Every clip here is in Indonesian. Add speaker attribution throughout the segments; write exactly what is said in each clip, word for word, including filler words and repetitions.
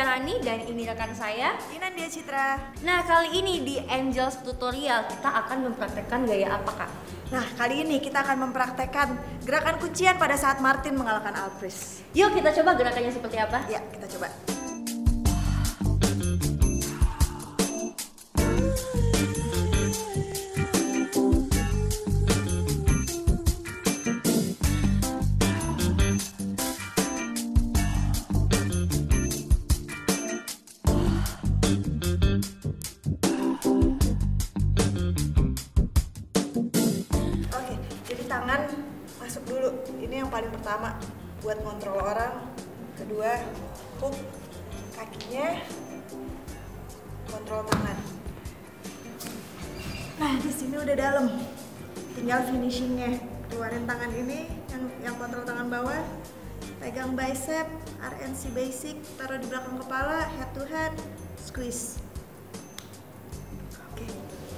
Speaker 1: Ferani dan ini rekan saya
Speaker 2: Inandia Citra.
Speaker 1: Nah, kali ini di Angels Tutorial kita akan mempraktekkan gaya apa, Kak?
Speaker 2: Nah, kali ini kita akan mempraktekkan gerakan kuncian pada saat Martin mengalahkan Alpris.
Speaker 1: Yuk kita coba gerakannya seperti apa?
Speaker 2: Ya, kita coba. Tangan masuk dulu, ini yang paling pertama buat ngontrol orang. Kedua, hook kakinya, kontrol tangan. Nah, di sini udah dalam, tinggal finishingnya. Keluarin tangan ini, yang yang kontrol tangan bawah, pegang bicep, R N C basic, taruh di belakang kepala, head to head, squeeze. Oke.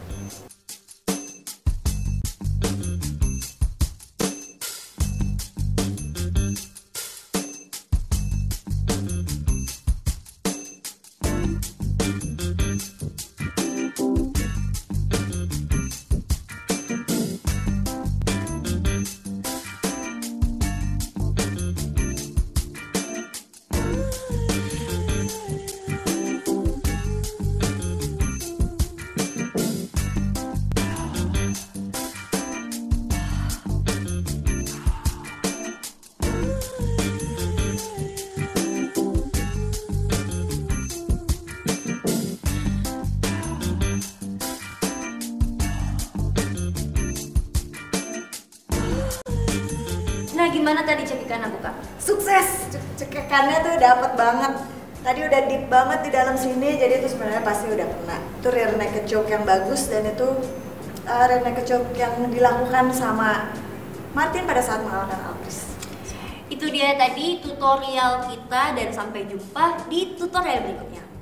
Speaker 1: Nah, gimana tadi cekikan aku, Kak?
Speaker 2: Sukses! Cekekannya tuh dapet banget. Tadi udah deep banget di dalam sini, jadi itu sebenarnya pasti udah kena. Itu rear naked choke yang bagus, dan itu uh, rear naked choke yang dilakukan sama Martin pada saat mengalahkan Alpris.
Speaker 1: Itu dia tadi tutorial kita, dan sampai jumpa di tutorial berikutnya.